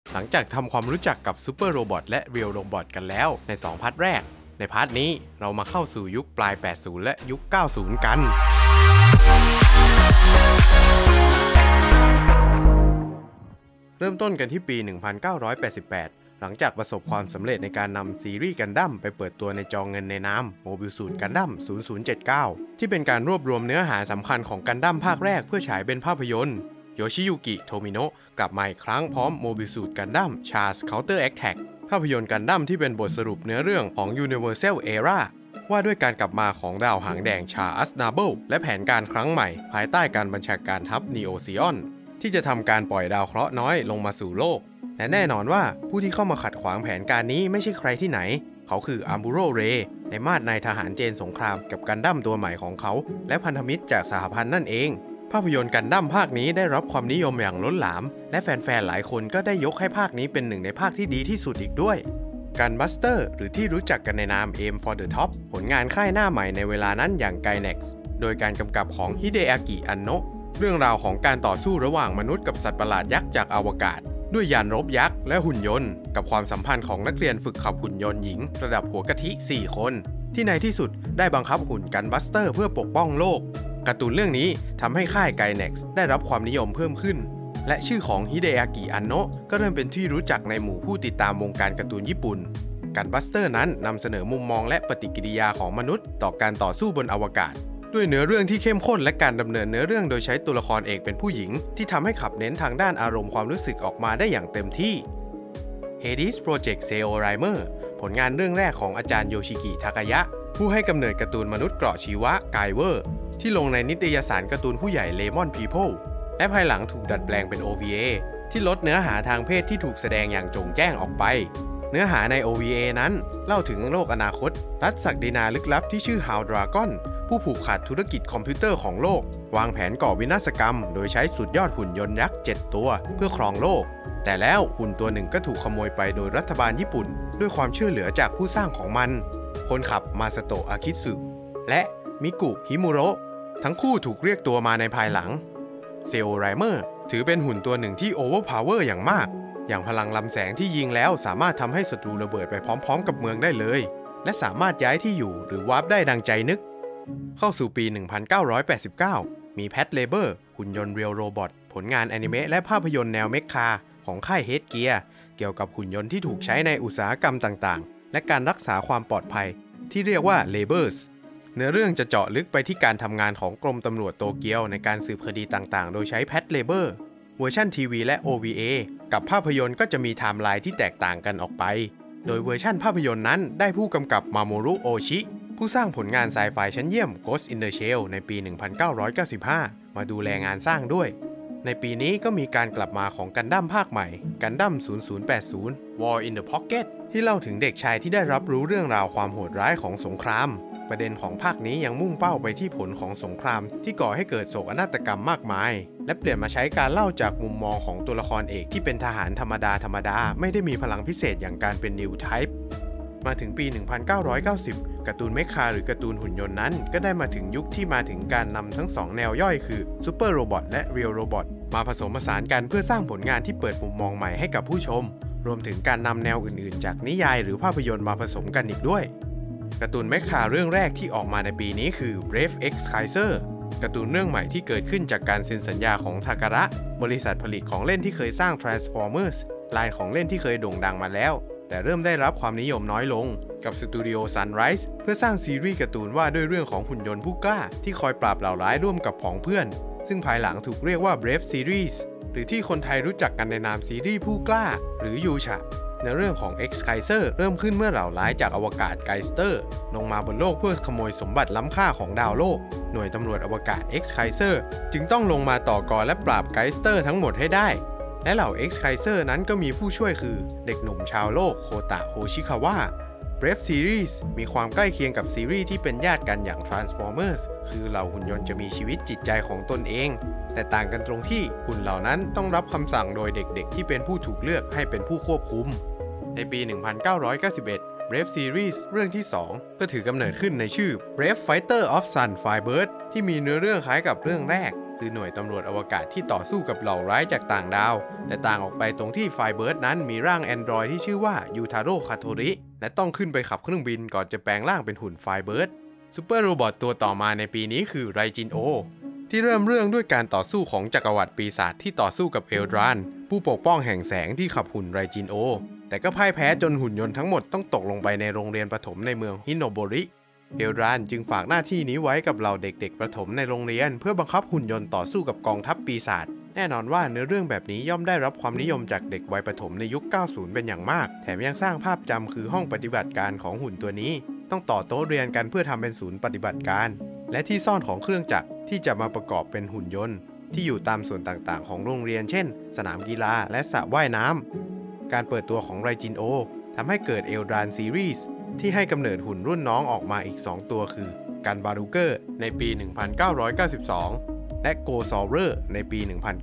หลังจากทำความรู้จักกับซูเปอร์โรบอทและเรียลโรบอทกันแล้วใน2พาร์ทแรกในพาร์ทนี้เรามาเข้าสู่ยุคปลาย 80 และยุค 90 กันเริ่มต้นกันที่ปี 1988 หลังจากประสบความสำเร็จในการนำซีรีส์กันดั้มไปเปิดตัวในจอเงินในนามโมบิลสูทกันดั้ม 0079 ที่เป็นการรวบรวมเนื้อหาสำคัญของกันดั้มภาคแรกเพื่อฉายเป็นภาพยนตร์โยชิยุกิ โทมิโนะกลับมาอีกครั้งพร้อมโมบิลสูทกันดั้ม Char's Counter Attack ภาพยนตร์กันดั้มที่เป็นบทสรุปเนื้อเรื่องของ Universal Era ว่าด้วยการกลับมาของดาวหางแดงชาอัสนาเบิลและแผนการครั้งใหม่ภายใต้การบัญชาการทัพนีโอซิออนที่จะทำการปล่อยดาวเคราะห์น้อยลงมาสู่โลกและแน่นอนว่าผู้ที่เข้ามาขัดขวางแผนการนี้ไม่ใช่ใครที่ไหนเขาคืออัมบูโรเรในมาดนายทหารเจนสงครามกับกันดั้มตัวใหม่ของเขาและพันธมิตรจากสหพันธ์นั่นเองภาพยนตร์กันดั้มภาคนี้ได้รับความนิยมอย่างล้นหลามและแฟนๆหลายคนก็ได้ยกให้ภาคนี้เป็นหนึ่งในภาคที่ดีที่สุดอีกด้วยกันบัสเตอร์หรือที่รู้จักกันในนาม Aim for the Top ผลงานค่ายหน้าใหม่ในเวลานั้นอย่าง Gainax โดยการกำกับของฮิเดอากิ อันโนะเรื่องราวของการต่อสู้ระหว่างมนุษย์กับสัตว์ประหลาดยักษ์จากอวกาศด้วยยานรบยักษ์และหุ่นยนต์กับความสัมพันธ์ของนักเรียนฝึกขับหุ่นยนต์หญิงระดับหัวกะทิ4คนที่ในที่สุดได้บังคับหุ่นกันบัสเตอร์เพื่อปกป้องโลกการ์ตูนเรื่องนี้ทำให้ค่าย Gainax ได้รับความนิยมเพิ่มขึ้นและชื่อของฮิเดอากิ อันโนะก็เริ่มเป็นที่รู้จักในหมู่ผู้ติดตามวงการการ์ตูนญี่ปุ่นกันบัสเตอร์นั้นนำเสนอมุมมองและปฏิกิริยาของมนุษย์ต่อการต่อสู้บนอวกาศด้วยเนื้อเรื่องที่เข้มข้นและการดำเนินเนื้อเรื่องโดยใช้ตัวละครเอกเป็นผู้หญิงที่ทำให้ขับเน้นทางด้านอารมณ์ความรู้สึกออกมาได้อย่างเต็มที่ Hades Project Zeorymer ผลงานเรื่องแรกของอาจารย์โยชิกิ ทากายะผู้ให้กำเนิดการ์ตูนมนุษย์เกราะชีวะไกเวอร์ที่ลงในนิตยสารการ์ตูนผู้ใหญ่ Lemon People และภายหลังถูกดัดแปลงเป็น OVA ที่ลดเนื้อหาทางเพศที่ถูกแสดงอย่างโจ่งแจ้งออกไปเนื้อหาใน OVA นั้นเล่าถึงโลกอนาคตรัฐศักดินาลึกลับที่ชื่อ Hound Dragon ผู้ผูกขาดธุรกิจคอมพิวเตอร์ของโลกวางแผนก่อวินาศกรรมโดยใช้สุดยอดหุ่นยนต์ยักษ์7ตัวเพื่อครองโลกแต่แล้วหุ่นตัวหนึ่งก็ถูกขโมยไปโดยรัฐบาลญี่ปุ่นด้วยความช่วยเหลือจากผู้สร้างของมันคนขับมาซาโตะ อาคิสึและมิกุ ฮิมุโระทั้งคู่ถูกเรียกตัวมาในภายหลังเซโอไรเมอร์ถือเป็นหุ่นตัวหนึ่งที่โอเวอร์พาวเวอร์อย่างมากอย่างพลังลำแสงที่ยิงแล้วสามารถทำให้ศัตรูระเบิดไปพร้อมๆกับเมืองได้เลยและสามารถย้ายที่อยู่หรือวาร์ปได้ดังใจนึกเข้าสู่ปี 1989 มีแพทเลเบอร์หุ่นยนต์เรียลโรบอทผลงานแอนิเมะและภาพยนตร์แนวเมคคาของค่ายเฮดเกียร์เกี่ยวกับหุ่นยนต์ที่ถูกใช้ในอุตสาหกรรมต่างๆและการรักษาความปลอดภัยที่เรียกว่า Labors เนื้อเรื่องจะเจาะลึกไปที่การทำงานของกรมตำรวจโตเกียวในการสืบคดีต่างๆโดยใช้แพทเลเบอร์เวอร์ชันทีวีและ OVA กับภาพยนตร์ก็จะมีไทม์ไลน์ที่แตกต่างกันออกไปโดยเวอร์ชันภาพยนตร์นั้นได้ผู้กำกับมาโมรุ โอชิผู้สร้างผลงานไซไฟชั้นเยี่ยม Ghost in the Shell ในปี 1995 มาดูแลงานสร้างด้วยในปีนี้ก็มีการกลับมาของกันดั้มภาคใหม่กันดั้ม 0080 War in the Pocket ที่เล่าถึงเด็กชายที่ได้รับรู้เรื่องราวความโหดร้ายของสงครามประเด็นของภาคนี้ยังมุ่งเป้าไปที่ผลของสงครามที่ก่อให้เกิดโศกนาฏกรรมมากมายและเปลี่ยนมาใช้การเล่าจากมุมมองของตัวละครเอกที่เป็นทหารธรรมดาไม่ได้มีพลังพิเศษอย่างการเป็นนิวไทป์มาถึงปี 1990 การ์ตูนเมคคาหรือการ์ตูนหุ่นยนต์นั้นก็ได้มาถึงยุคที่มาถึงการนำทั้ง2แนวย่อยคือซูเปอร์โรบอทและเรียลโรบอทมาผสมผสานกันเพื่อสร้างผลงานที่เปิดมุมมองใหม่ให้กับผู้ชมรวมถึงการนำแนวอื่นๆจากนิยายหรือภาพยนตร์มาผสมกันอีกด้วยการ์ตูนเมคคาเรื่องแรกที่ออกมาในปีนี้คือ Brave X Kaiser การ์ตูนเรื่องใหม่ที่เกิดขึ้นจากการเซ็นสัญญาของทาการะบริษัทผลิตของเล่นที่เคยสร้าง Transformers ลายของเล่นที่เคยโด่งดังมาแล้วแต่เริ่มได้รับความนิยมน้อยลงกับสตูดิโอ Sunrise เพื่อสร้างซีรีส์การ์ตูนว่าด้วยเรื่องของหุ่นยนต์ผู้กล้าที่คอยปราบเหล่าร้ายร่วมกับผองเพื่อนซึ่งภายหลังถูกเรียกว่า Brave Series หรือที่คนไทยรู้จักกันในนามซีรีส์ผู้กล้าหรือยูชะในเรื่องของ X Kaiser เริ่มขึ้นเมื่อเหล่าร้ายจากอวกาศไกสเตอร์ลงมาบนโลกเพื่อขโมยสมบัติล้ำค่าของดาวโลกหน่วยตำรวจอวกาศ X Kaiser จึงต้องลงมาต่อกรและปราบไกสเตอร์ทั้งหมดให้ได้และเหล่า X Kaiser นั้นก็มีผู้ช่วยคือเด็กหนุ่มชาวโลกโคตะ โฮชิคาวะ Brave Series มีความใกล้เคียงกับซีรีส์ที่เป็นญาติกันอย่าง Transformers คือเหล่าหุ่นยนต์จะมีชีวิตจิตใจของตนเองแต่ต่างกันตรงที่หุ่นเหล่านั้นต้องรับคำสั่งโดยเด็กๆที่เป็นผู้ถูกเลือกให้เป็นผู้ควบคุมในปี 1991 Brave Series เรื่องที่ 2 ก็ถือกำเนิดขึ้นในชื่อ Brave Fighter of Sun Firebird ที่มีเนื้อเรื่องคล้ายกับเรื่องแรกคือหน่วยตำรวจอวกาศที่ต่อสู้กับเหล่าร้ายจากต่างดาวแต่ต่างออกไปตรงที่ไฟเบิร์ดนั้นมีร่างแอนดรอยที่ชื่อว่ายูทาโร่คาโทริและต้องขึ้นไปขับเครื่องบินก่อนจะแปลงร่างเป็นหุ่นไฟเบิร์ดซูเปอร์โรบอทตัวต่อมาในปีนี้คือไรจินโอที่เริ่มเรื่องด้วยการต่อสู้ของจักรวรรดิปีศาจที่ต่อสู้กับเอลดรานผู้ปกป้องแห่งแสงที่ขับหุ่นไรจินโอแต่ก็พ่ายแพ้จนหุ่นยนต์ทั้งหมดต้องตกลงไปในโรงเรียนประถมในเมืองฮิโนโบริเอลดรานจึงฝากหน้าที่นี้ไว้กับเหล่าเด็กๆประถมในโรงเรียนเพื่อบังคับหุ่นยนต์ต่อสู้กับกองทัพปีศาจแน่นอนว่าเนื้อเรื่องแบบนี้ย่อมได้รับความนิยมจากเด็กวัยประถมในยุค 90 เป็นอย่างมากแถมยังสร้างภาพจำคือห้องปฏิบัติการของหุ่นตัวนี้ต้องต่อโต๊ะเรียนกันเพื่อทำเป็นศูนย์ปฏิบัติการและที่ซ่อนของเครื่องจักรที่จะมาประกอบเป็นหุ่นยนต์ที่อยู่ตามส่วนต่างๆของโรงเรียนเช่นสนามกีฬาและสระว่ายน้ำการเปิดตัวของไรจินโอทำให้เกิดเอลดรานซีรีส์ที่ให้กำเนิดหุ่นรุ่นน้องออกมาอีก2ตัวคือกันบารูเกอร์ในปี 1992 และโกซอลเรอร์ในปี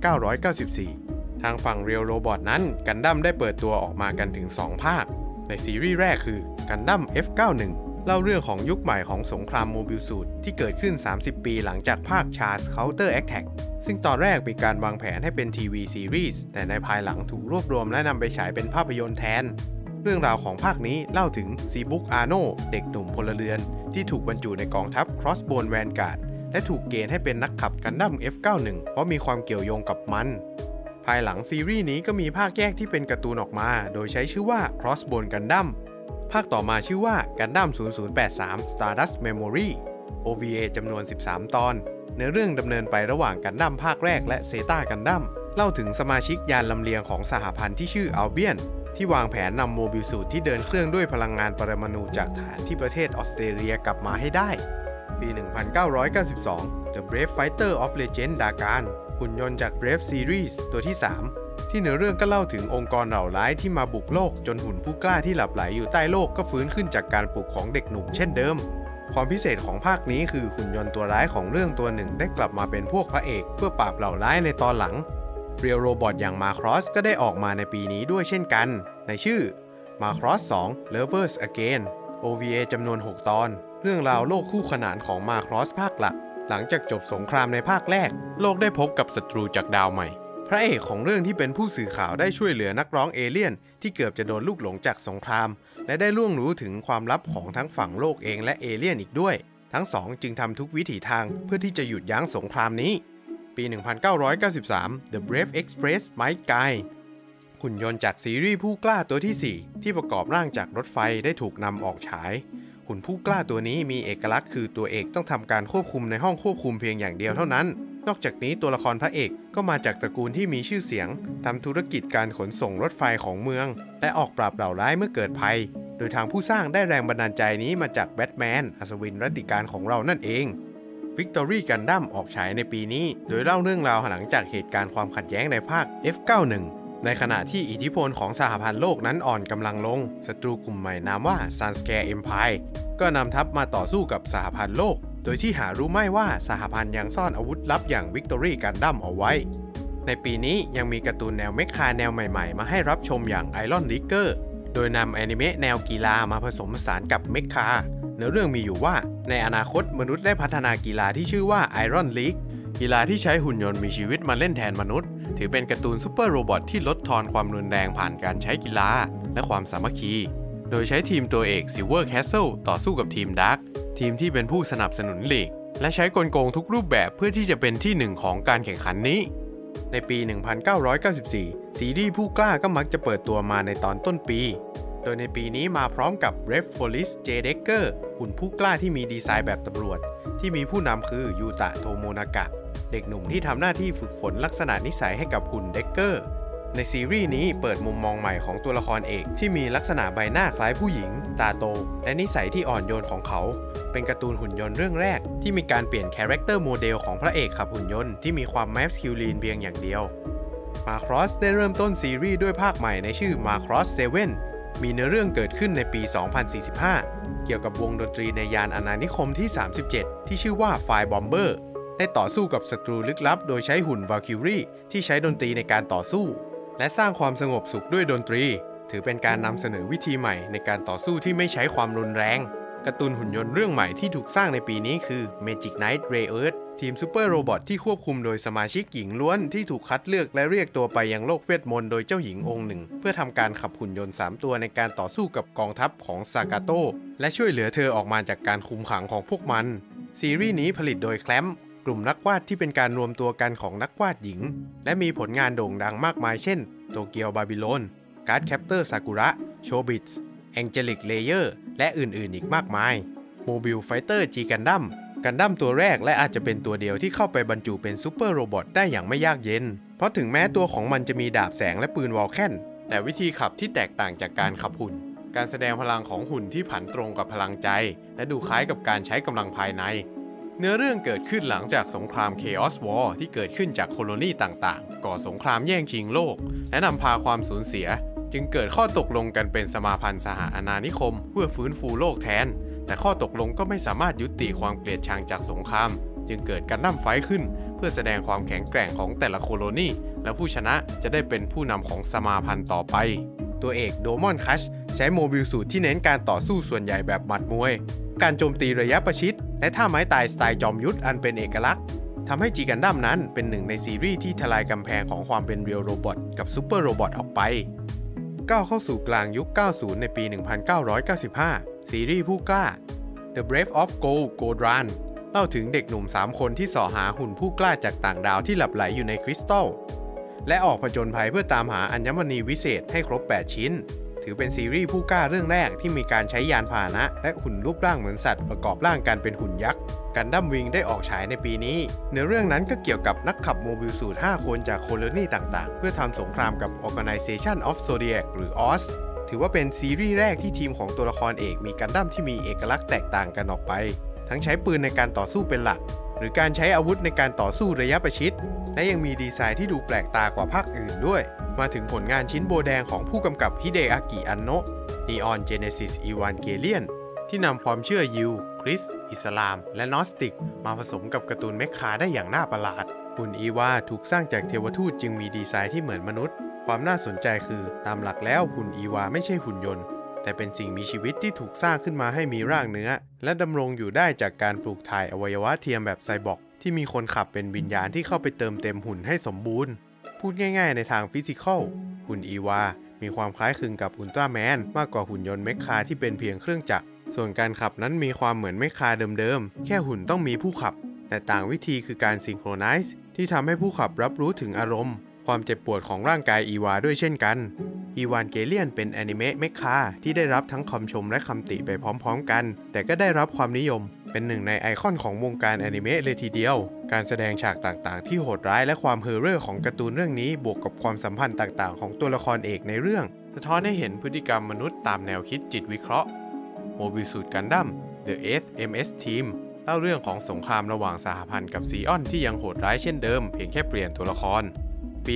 1994 ทางฝั่งเรียลโรบอทนั้นกันดั้มได้เปิดตัวออกมากันถึง2ภาคในซีรีส์แรกคือกันดั้ม F91 เล่าเรื่องของยุคใหม่ของสงครามโมบิลสูทที่เกิดขึ้น30 ปีหลังจากภาค Charles Counter Attack ซึ่งตอนแรกมีการวางแผนให้เป็นทีวีซีรีส์แต่ในภายหลังถูกรวบรวมและนำไปฉายเป็นภาพยนตร์แทนเรื่องราวของภาคนี้เล่าถึงซีบุกอาโนเด็กหนุ่มพลเรือนที่ถูกบรรจุในกองทัพ Crossbone Vanguard และถูกเกณฑ์ให้เป็นนักขับกันดั้ม F91 เพราะมีความเกี่ยวโยงกับมันภายหลังซีรีส์นี้ก็มีภาคแยกที่เป็นการ์ตูนออกมาโดยใช้ชื่อว่า Crossbone Gundam ภาคต่อมาชื่อว่า Gundam 0083 Stardust Memory OVA จำนวน13 ตอนเนื้อเรื่องดำเนินไประหว่างกันดั้มภาคแรกและเซต้ากันดั้มเล่าถึงสมาชิกยานลำเลียงของสหพันธ์ที่ชื่ออัลเบียนที่วางแผนนำโมบิลสูทที่เดินเครื่องด้วยพลังงานปรมาณูจากฐานที่ประเทศออสเตรเลียกลับมาให้ได้ปี 1992 The Brave Fighter of Legend Dagan หุ่นยนต์จาก Brave Series ตัวที่ 3 ที่เนื้อเรื่องก็เล่าถึงองค์กรเหล่าร้ายที่มาบุกโลกจนหุ่นผู้กล้าที่หลับไหลอยู่ใต้โลกก็ฟื้นขึ้นจากการปลุกของเด็กหนุ่มเช่นเดิมความพิเศษของภาคนี้คือหุ่นยนต์ตัวร้ายของเรื่องตัวหนึ่งได้กลับมาเป็นพวกพระเอกเพื่อปราบเหล่าร้ายในตอนหลังเรียลโรบอทอย่างมาครอสก็ได้ออกมาในปีนี้ด้วยเช่นกันในชื่อ Macross 2 Lovers Again OVA จำนวน6 ตอนเรื่องราวโลกคู่ขนานของ Macross ภาคหลักหลังจากจบสงครามในภาคแรกโลกได้พบกับศัตรูจากดาวใหม่พระเอกของเรื่องที่เป็นผู้สื่อข่าวได้ช่วยเหลือนักร้องเอเลี่ยนที่เกือบจะโดนลูกหลงจากสงครามและได้ล่วงรู้ถึงความลับของทั้งฝั่งโลกเองและเอเลี่ยนอีกด้วยทั้งสองจึงทำทุกวิถีทางเพื่อที่จะหยุดยั้งสงครามนี้ปี 1993 The Brave Express Might Guide หุ่นยนต์จากซีรีส์ผู้กล้าตัวที่ 4 ที่ประกอบร่างจากรถไฟได้ถูกนำออกฉายหุ่นผู้กล้าตัวนี้มีเอกลักษณ์คือตัวเอกต้องทำการควบคุมในห้องควบคุมเพียงอย่างเดียวเท่านั้นนอกจากนี้ตัวละครพระเอกก็มาจากตระกูลที่มีชื่อเสียงทำธุรกิจการขนส่งรถไฟของเมืองและออกปราบเหล่าร้ายเมื่อเกิดภัยโดยทางผู้สร้างได้แรงบันดาลใจนี้มาจากแบทแมนอัศวินรัตติการของเรานั่นเอง Victory Gundam ออกฉายในปีนี้โดยเล่าเรื่องราวหลังจากเหตุการณ์ความขัดแย้งในภาค F91 ในขณะที่อิทธิพลของสหพันธ์โลกนั้นอ่อนกำลังลงศัตรูกลุ่มใหม่นามว่า Sunscare Empire ก็นำทัพมาต่อสู้กับสหพันธ์โลกโดยที่หารู้ไม่ว่าสหพันธ์ยังซ่อนอาวุธลับอย่าง Victory Gundam เอาไว้ในปีนี้ยังมีการ์ตูนแนวเมคาแนวใหม่ๆมาให้รับชมอย่าง Iron Rigger โดยนำแอนิเมะแนวกีฬามาผสมผสานกับเมคาเนื้อเรื่องมีอยู่ว่าในอนาคตมนุษย์ได้พัฒนากีฬาที่ชื่อว่า Iron League กีฬาที่ใช้หุ่นยนต์มีชีวิตมาเล่นแทนมนุษย์ถือเป็นการ์ตูนซูเปอร์โรบอทที่ลดทอนความรุนแรงผ่านการใช้กีฬาและความสามัคคีโดยใช้ทีมตัวเอก Silver Castle ต่อสู้กับทีม Dark ทีมที่เป็นผู้สนับสนุนลีกและใช้กลโกงทุกรูปแบบเพื่อที่จะเป็นที่หนึ่งของการแข่งขันนี้ในปี 1994 ซีรีส์ผู้กล้าก็มักจะเปิดตัวมาในตอนต้นปีโดยในปีนี้มาพร้อมกับ Brave Police J Decker หุ่นผู้กล้าที่มีดีไซน์แบบตำรวจที่มีผู้นำคือยูตะโทโมนากะเด็กหนุ่มที่ทำหน้าที่ฝึกฝนลักษณะนิสัยให้กับหุ่นเด็กเกอร์ในซีรีส์นี้เปิดมุมมองใหม่ของตัวละครเอกที่มีลักษณะใบหน้าคล้ายผู้หญิงตาโตและนิสัยที่อ่อนโยนของเขาเป็นการ์ตูนหุ่นยนต์เรื่องแรกที่มีการเปลี่ยนคาแรคเตอร์โมเดลของพระเอกขับหุ่นยนต์ที่มีความแมสคิวลีนเพียงอย่างเดียวมาครอสได้เริ่มต้นซีรีส์ด้วยภาคใหม่ในชื่อมาครอส7มีเนื้อเรื่องเกิดขึ้นในปี 2045 เกี่ยวกับวงดนตรีในยานอาณานิคมที่ 37 ที่ชื่อว่า Fire Bomber ได้ต่อสู้กับศัตรูลึกลับโดยใช้หุ่น Valkyrie ที่ใช้ดนตรีในการต่อสู้และสร้างความสงบสุขด้วยดนตรีถือเป็นการนำเสนอวิธีใหม่ในการต่อสู้ที่ไม่ใช้ความรุนแรงการ์ตูนหุ่นยนต์เรื่องใหม่ที่ถูกสร้างในปีนี้คือ Magic Knight Ray Earth ทีมซูเปอร์โรบอทที่ควบคุมโดยสมาชิกหญิงล้วนที่ถูกคัดเลือกและเรียกตัวไปยังโลกเวทมนต์โดยเจ้าหญิงองค์หนึ่งเพื่อทำการขับหุ่นยนต์3ตัวในการต่อสู้กับกองทัพของซากาโตและช่วยเหลือเธอออกมาจากการคุมขังของพวกมันซีรีส์นี้ผลิตโดยแคลมกลุ่มนักวาดที่เป็นการรวมตัวกันของนักวาดหญิงและมีผลงานโด่งดังมากมายเช่นโตเกียวบาบิโลนการ์ดแคปเตอร์ซากุระโชบิทส์แองเจลิกเลเยอร์และอื่นๆอีกมากมายโมบิลไฟเตอร์จีกันดั้มตัวแรกและอาจจะเป็นตัวเดียวที่เข้าไปบรรจุเป็นซูเปอร์โรบอทได้อย่างไม่ยากเย็นเพราะถึงแม้ตัวของมันจะมีดาบแสงและปืนวอลแคนแต่วิธีขับที่แตกต่างจากการขับหุ่นการแสดงพลังของหุ่นที่ผันตรงกับพลังใจและดูคล้ายกับการใช้กำลังภายในเนื้อเรื่องเกิดขึ้นหลังจากสงคราม Chaos War ที่เกิดขึ้นจากโคโลนีต่างๆก่อสงครามแย่งชิงโลกและนำพาความสูญเสียจึงเกิดข้อตกลงกันเป็นสมาพันธ์สหอาณานิคมเพื่อฟื้นฟูโลกแทนแต่ข้อตกลงก็ไม่สามารถยุติความเกลียดชังจากสงครามจึงเกิดการดั้มไฟขึ้นเพื่อแสดงความแข็งแกร่งของแต่ละโคโลนีและผู้ชนะจะได้เป็นผู้นำของสมาพันธ์ต่อไปตัวเอกโดมอนคัชใช้โมบิลสูตรที่เน้นการต่อสู้ส่วนใหญ่แบบหมัดมวยการโจมตีระยะประชิดและท่าไม้ตายสไตล์จอมยุทธอันเป็นเอกลักษณ์ทำให้จีกันดั้มนั้นเป็นหนึ่งในซีรีส์ที่ทลายกำแพงของความเป็นเรียลโรบอทกับซูเปอร์โรบอทออกไปก้าวเข้าสู่กลางยุค 90 ในปี 1995 ซีรีส์ผู้กล้า The Brave of Gold Godran เล่าถึงเด็กหนุ่ม3คนที่ส่อหาหุ่นผู้กล้าจากต่างดาวที่หลับไหลอยู่ในคริสตัลและออกผจญภัยเพื่อตามหาอัญมณีวิเศษให้ครบ8ชิ้นถือเป็นซีรีส์ผู้กล้าเรื่องแรกที่มีการใช้ยานพาหนะและหุ่นรูปร่างเหมือนสัตว์ประกอบร่างกันเป็นหุ่นยักษ์กันดั้มวิงได้ออกฉายในปีนี้เนื้อเรื่องนั้นก็เกี่ยวกับนักขับโมบิลสูตร5คนจากโคโลนีต่างๆเพื่อทำสงครามกับ Organization of Zodiac หรือ OZ ถือว่าเป็นซีรีส์แรกที่ทีมของตัวละครเอกมีกันดั้มที่มีเอกลักษณ์แตกต่างกันออกไปทั้งใช้ปืนในการต่อสู้เป็นหลักหรือการใช้อาวุธในการต่อสู้ระยะประชิดและยังมีดีไซน์ที่ดูแปลกตากว่าภาคอื่นด้วยมาถึงผลงานชิ้นโบแดงของผู้กำกับฮิเดอากิ อันโนะ Neon Genesis Evangelion ที่นำความเชื่อยิวคริสต์อิสลามและนอสติกมาผสมกับการ์ตูนเมคคาได้อย่างน่าประหลาดหุ่นอีวาถูกสร้างจากเทวทูตจึงมีดีไซน์ที่เหมือนมนุษย์ความน่าสนใจคือตามหลักแล้วหุ่นอีวาไม่ใช่หุ่นยนต์แต่เป็นสิ่งมีชีวิตที่ถูกสร้างขึ้นมาให้มีร่างเนื้อและดำรงอยู่ได้จากการปลูกถ่ายอวัยวะเทียมแบบไซบอร์กที่มีคนขับเป็นวิญญาณที่เข้าไปเติมเต็มหุ่นให้สมบูรณ์พูดง่ายๆในทางฟิสิกอลหุ่นอีวามีความคล้ายคลึงกับอุลตร้าแมนมากกว่าหุ่นยนต์เมคคาที่เป็นเพียงเครื่องจักรส่วนการขับนั้นมีความเหมือนเมคคาเดิมๆแค่หุ่นต้องมีผู้ขับแต่ต่างวิธีคือการซิงโครไนซ์ที่ทำให้ผู้ขับรับรู้ถึงอารมณ์ความเจ็บปวดของร่างกายอีวาด้วยเช่นกันอีวานเกเลียนเป็นแอนิเมะเมคคาที่ได้รับทั้งคำชมและคำติไปพร้อมๆกันแต่ก็ได้รับความนิยมเป็นหนึ่งในไอคอนของวงการแอนิเมะเลยทีเดียวการแสดงฉากต่างๆที่โหดร้ายและความเฮอร์เรอร์ของการ์ตูนเรื่องนี้บวกกับความสัมพันธ์ต่างๆของตัวละครเอกในเรื่องสะท้อนให้เห็นพฤติกรรมมนุษย์ตามแนวคิดจิตวิเคราะห์โมบิลสูตรกันดั้ม The 8th MS Team เล่าเรื่องของสงครามระหว่างสหพันธ์กับซีออนที่ยังโหดร้ายเช่นเดิมเพียงแค่เปลี่ยนตัวละครปี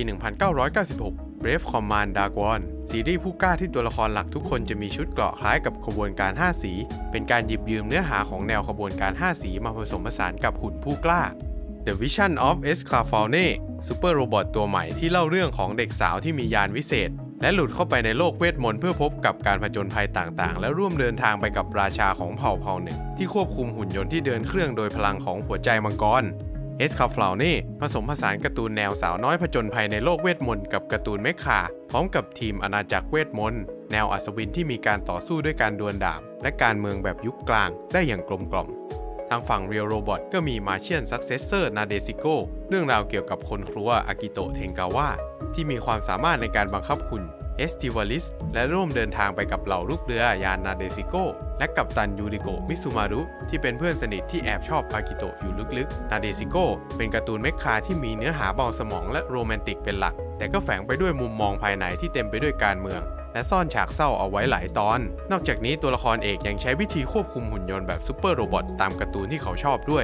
1996 Brave Command Dagon ซีรีส์ผู้กล้าที่ตัวละครหลักทุกคนจะมีชุดเกราะคล้ายกับขบวนการ5สีเป็นการหยิบยืมเนื้อหาของแนวขบวนการ5สีมาผสมผสานกับหุ่นผู้กล้า The Vision of Esclafone ซูเปอร์โรบอทตัวใหม่ที่เล่าเรื่องของเด็กสาวที่มียานวิเศษและหลุดเข้าไปในโลกเวทมนต์เพื่อพบกับการผจญภัยต่างๆและร่วมเดินทางไปกับราชาของเผ่าหนึ่งที่ควบคุมหุ่นยนต์ที่เดินเครื่องโดยพลังของหัวใจมังกรเอสคาฟลาวเน่ผสมผสานการ์ตูนแนวสาวน้อยผจญภัยในโลกเวทมนต์กับการ์ตูนเมคคาพร้อมกับทีมอาณาจักรเวทมนต์แนวอัศวินที่มีการต่อสู้ด้วยการดวลดาบและการเมืองแบบยุคกลางได้อย่างกลมกล่อมทางฝั่ง Real Robot ก็มี Martian Successor Nadesico เรื่องราวเกี่ยวกับคนครัวอากิโตะเทงกาวะที่มีความสามารถในการบังคับหุ่นเอสติวาลิสและร่วมเดินทางไปกับเหล่าลูกเรือยานนาเดซิโกและกัปตันยูริโกะมิซุมารุที่เป็นเพื่อนสนิทที่แอบชอบอากิโตะอยู่ลึกๆนาเดซิโกเป็นการ์ตูนเมคคาที่มีเนื้อหาเบาสมองและโรแมนติกเป็นหลักแต่ก็แฝงไปด้วยมุมมองภายในที่เต็มไปด้วยการเมืองและซ่อนฉากเศร้าเอาไว้หลายตอนนอกจากนี้ตัวละครเอกยังใช้วิธีควบคุมหุ่นยนต์แบบซูเปอร์โรบอทตามการ์ตูนที่เขาชอบด้วย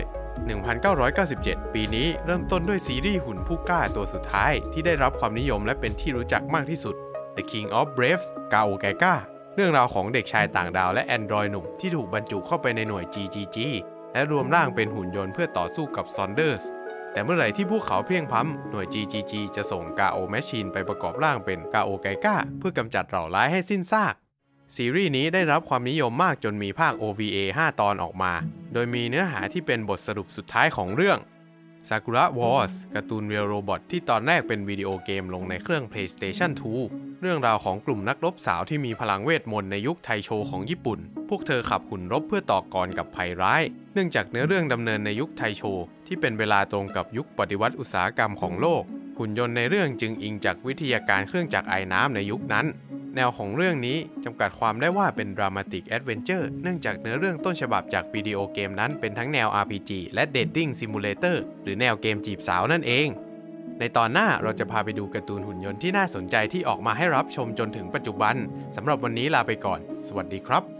1997 ปีนี้เริ่มต้นด้วยซีรีส์หุ่นผู้กล้าตัวสุดท้ายที่ได้รับความนิยมและเป็นที่รู้จักมากที่สุดThe King of Braves กาโอแกก้าเรื่องราวของเด็กชายต่างดาวและแอนดรอยหนุ่มที่ถูกบรรจุเข้าไปในหน่วย GGG และรวมร่างเป็นหุ่นยนต์เพื่อต่อสู้กับซอนเดอร์สแต่เมื่อไหร่ที่พวกเขาเพลียงพล้ำหน่วย GGG จะส่งกาโอแมชชีนไปประกอบร่างเป็นกาโอไกก้าเพื่อกำจัดเหล่าร้ายให้สิ้นซากซีรีส์นี้ได้รับความนิยมมากจนมีภาค OVA 5 ตอนออกมาโดยมีเนื้อหาที่เป็นบทสรุปสุดท้ายของเรื่อง Sakura Wars การ์ตูนเรียลโรบอทที่ตอนแรกเป็นวิดีโอเกมลงในเครื่อง PlayStation 2 เรื่องราวของกลุ่มนักรบสาวที่มีพลังเวทมนต์ในยุคไทโชของญี่ปุ่นพวกเธอขับหุ่นรบเพื่อต่อกรกับภัยร้ายเนื่องจากเนื้อเรื่องดำเนินในยุคไทโชที่เป็นเวลาตรงกับยุคปฏิวัติอุตสาหกรรมของโลกหุ่นยนต์ในเรื่องจึงอิงจากวิทยาการเครื่องจักรไอน้ำในยุคนั้นแนวของเรื่องนี้จำกัดความได้ว่าเป็นดรามาติกแอดเวนเจอร์เนื่องจากเนื้อเรื่องต้นฉบับจากวิดีโอเกมนั้นเป็นทั้งแนว RPG และ Dating Simulator หรือแนวเกมจีบสาวนั่นเองในตอนหน้าเราจะพาไปดูการ์ตูนหุ่นยนต์ที่น่าสนใจที่ออกมาให้รับชมจนถึงปัจจุบันสำหรับวันนี้ลาไปก่อนสวัสดีครับ